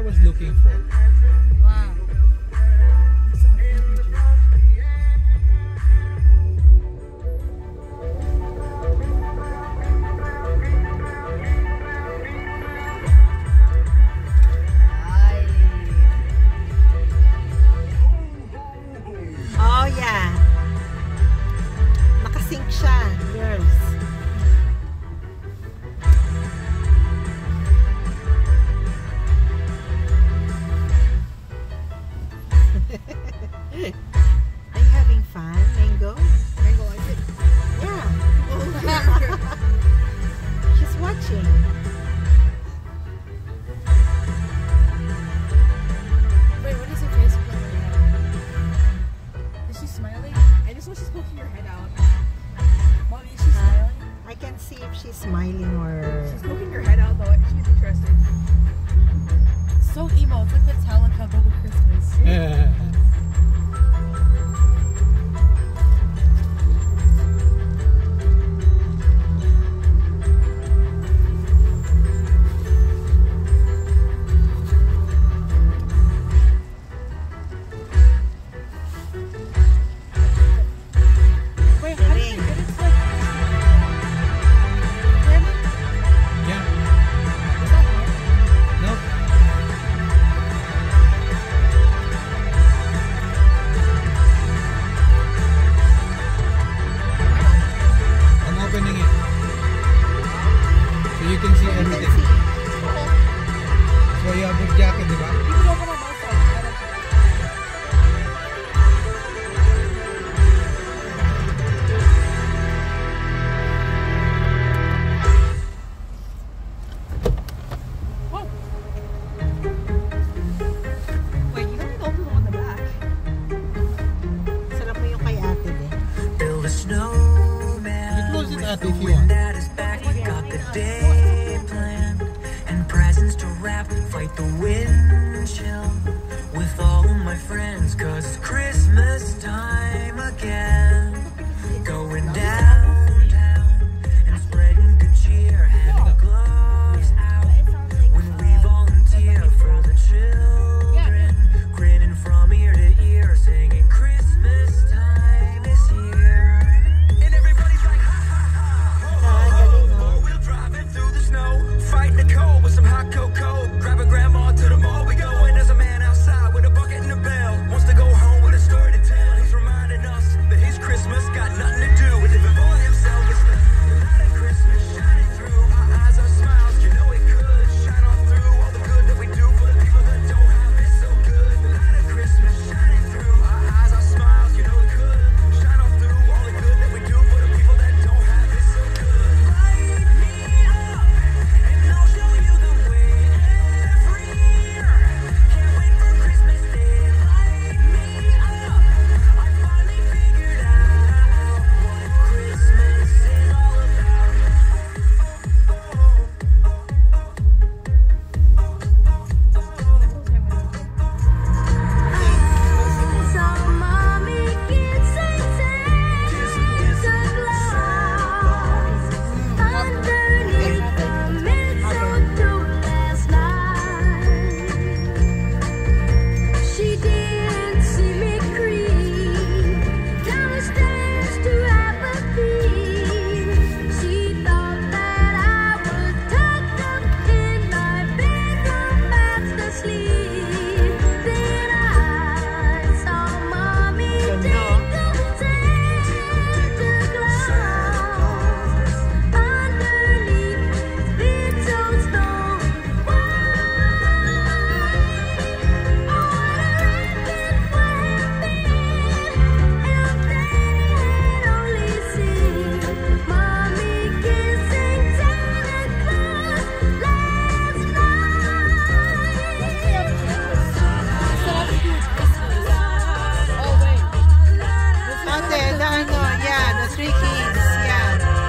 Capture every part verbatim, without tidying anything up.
was looking for. Wow. Oh yeah. Nakasync siya, girls. Are you having fun, Mango? Mango likes it. Yeah. She's watching. Wait, what is her face look like right now? Is she smiling? I just know she's poking her head out. Mommy, is she smiling? I can see if she's smiling or... She's poking her head out though. She's interested. So emo. It's like Metallica but with Christmas. Wait, how did you get it to like... Yeah. Is that hard? Nope. I'm opening it. So you can see You can everything. see. So you have your jacket, di ba? You can open up outside. I like it. Whoa. Wait, you don't open on the back. Sarap mo yung kay ate din. Build a snowman. You close it, with Ate, the if you wind want. at his back. We got the day planned and presents to wrap. Fight the wind chill with all of my friends. Cause it's Christmas time again. Going downtown and spreading good cheer. Having gloves out when we volunteer for the children. Grinning from ear to ear, singing Christmas time is here. And everybody's like, ha ha ha, ho ho ho. Four-wheel driving through the snow, fighting the cold with some hot cocoa. Grabbing grandma to the mall, we going. There's a man outside with a bucket and a bell. Wants to go home with a story to tell. He's reminding us that his Christmas got nothing to do with living for himself. It's the light of Christmas shining through. Our eyes are smiles, you know it could shine on through all the good that we do for the people that don't have it so good. The light of Christmas shining through. Our eyes are smiles, you know it could shine on through all the good that we do for the people that don't have it so good. Light me up, and I'll show you the way every year. Can't wait for Christmas Day. Light me up. I finally figured out what Christmas is all about. So mommy can say Santa Claus underneath the mistletoe last night. She didn't see me creep down the stairs to have a peep. She thought that I was tucked up in my bedroom fast asleep. Then I saw mommy tinkle Santa Claus underneath Beetle's stone Ate, the ano, yeah, the three kings, yeah.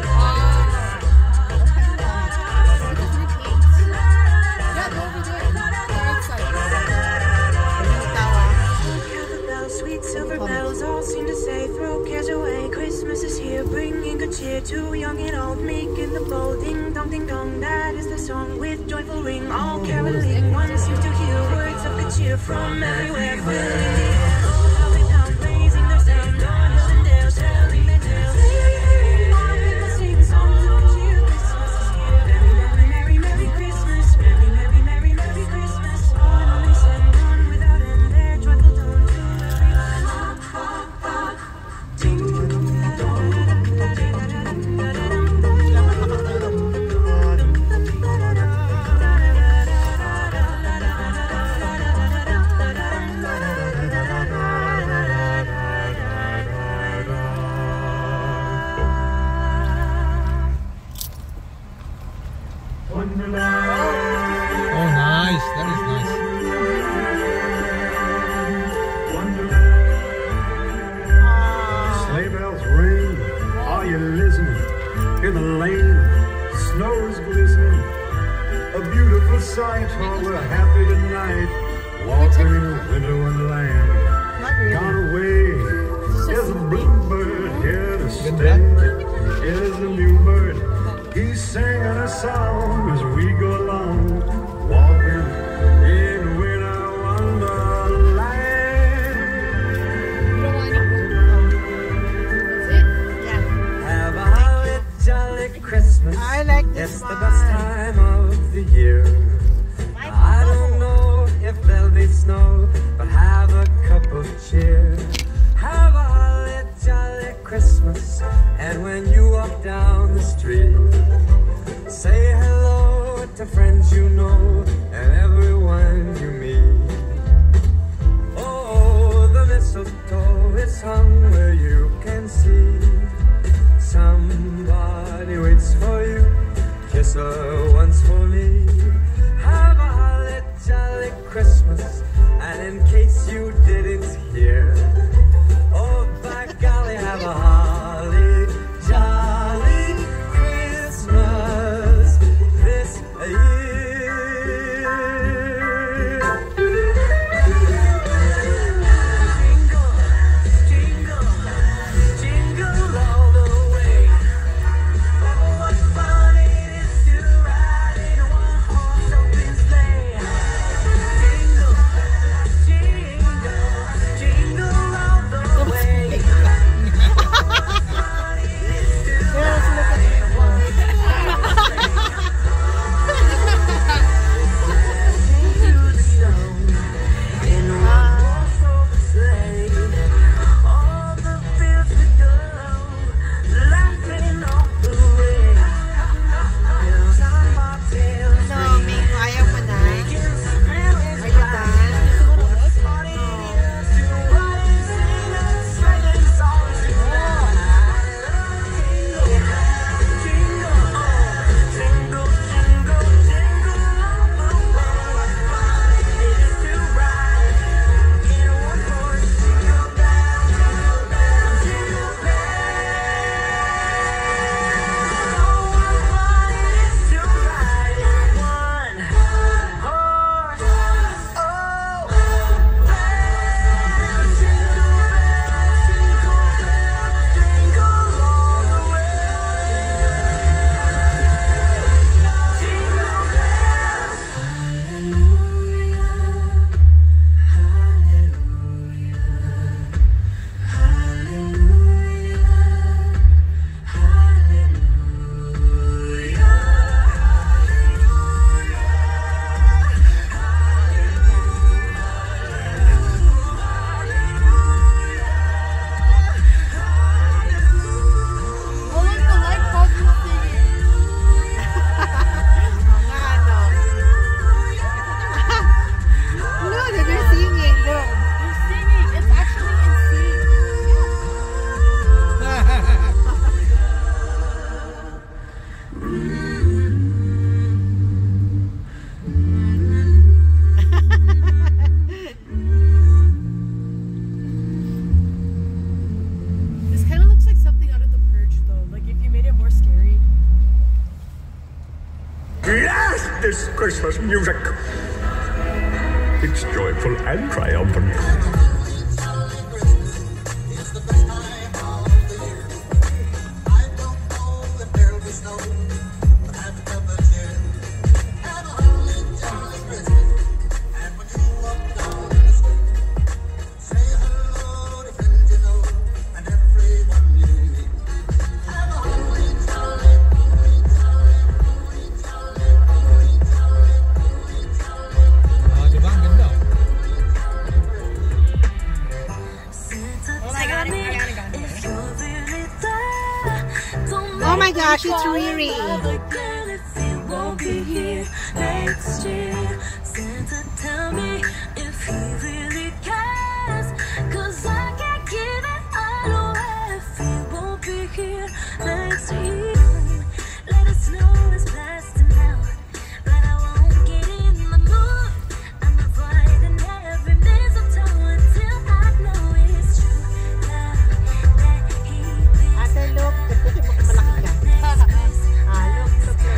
Sweet silver bells all seem to say, throw cares away. Christmas is here, bringing good cheer to young and old, meek and the bold. Ding dong, ding dong, that is the song with joyful ring. All caroling, one seems to heal. cheer from everywhere. Going out, raising their sound, on hill and dale, telling their tales. Sing songs of cheer, Christmas is here. Merry, merry, merry, merry Christmas. Merry, merry, merry, merry Christmas. On only send on without end, their joyful tone to everyone. Ding dong, ding Oh, nice. That is nice. Sleigh bells ring, are you listening? In the lane, snow's glistening. A beautiful sight, oh, we're happy tonight. Walking in a winter wonderland. Gone away is a bluebird, here to stay is a new bird. He's singing a song as we go along, walking in winter wonderland. Have a holly jolly Christmas. I like this It's the one. best time of the year. I don't know if there'll be snow, but have a cup of cheer. Have a holly jolly Christmas, and when you walk down the street, say hello to friends you know and everyone you meet. Oh, the mistletoe is hung where you can see. Somebody waits for you, kiss her once for me. Have a holly jolly Christmas, and in case you didn't hear, oh by golly, have a holly jolly Christmas this year. Jingle, jingle, jingle all the way. Oh, what fun it is to ride in a one-horse open sleigh. Jingle, jingle, jingle all the way. So, Ming, ayaw mo na? Are you done? this Christmas music. It's joyful and triumphant. Yeah, she's weary. Won't be here next year. Santa, tell me if he really cares, 'cause I can't give it all away if he won't be here next year. Let us know it's blasting out, but I won't get in the mood. I'm avoiding every mistletoe until I know it's true love that he thinks. Ate, look. Pwede mo kung malaki ka. Ah, look, look, look.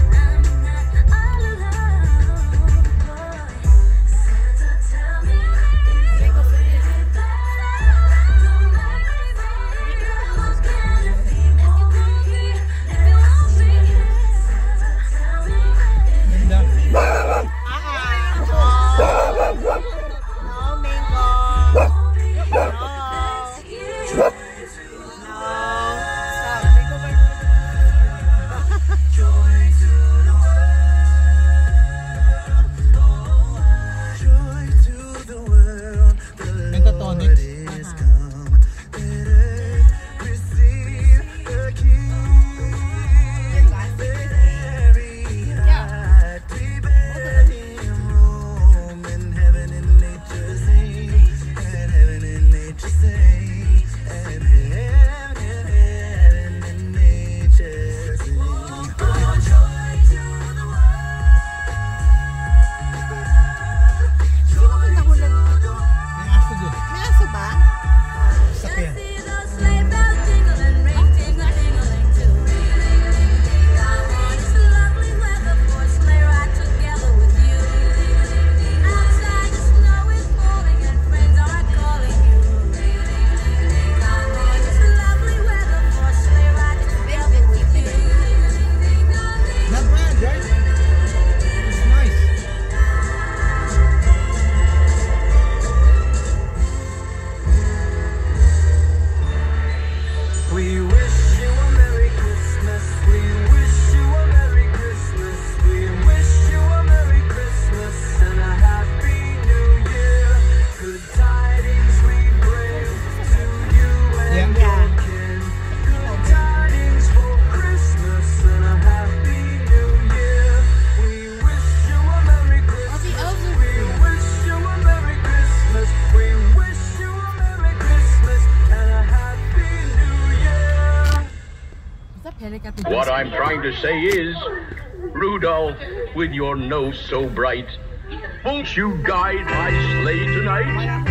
What I'm trying to say is, Rudolph, with your nose so bright, won't you guide my sleigh tonight?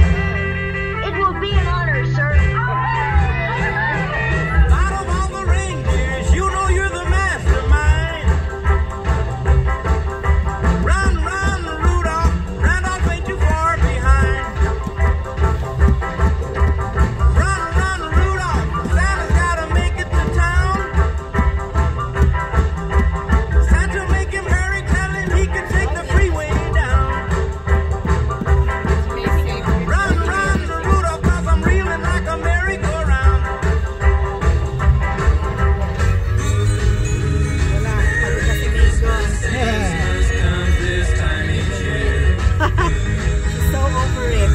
It will be an honor, sir. Out of all the reindeers, you know you're the mastermind. Run, run, Rudolph, Randolph ain't too far behind. Run, run, Rudolph, Santa's gotta make it to town. Santa, make him hurry, tell him he can take the freeway down. Run, run, Rudolph, 'cause I'm reeling like a merry-go-round. So over it.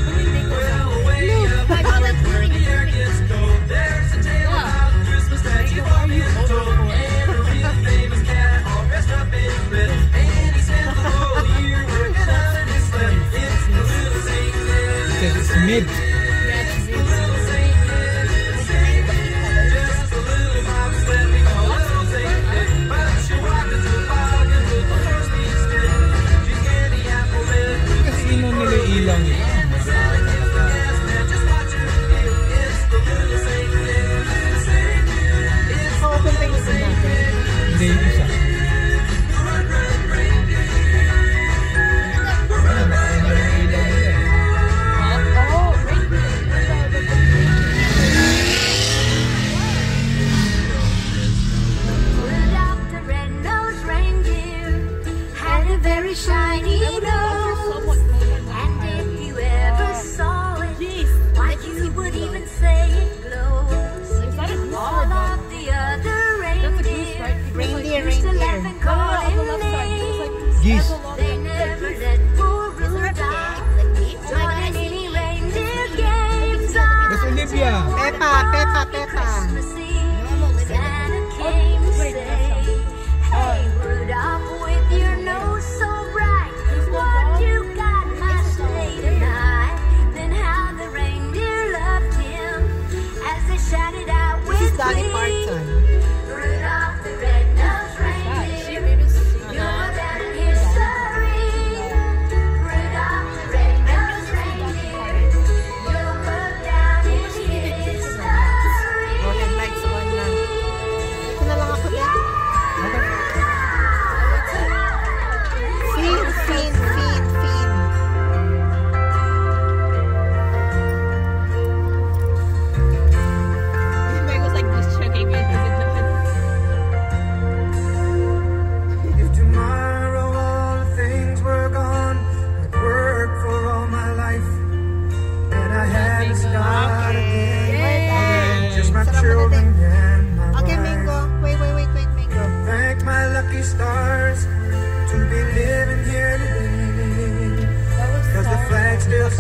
Because it's mid. Kasi inon nila yung ilaw nila. Open pa yung isa natin. Hindi yung isa. Ayan, ayan yung ilaw nila eh. Oh, right.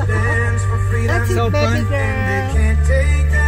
stands for freedom. That's it, So baby fun. girl. They can't take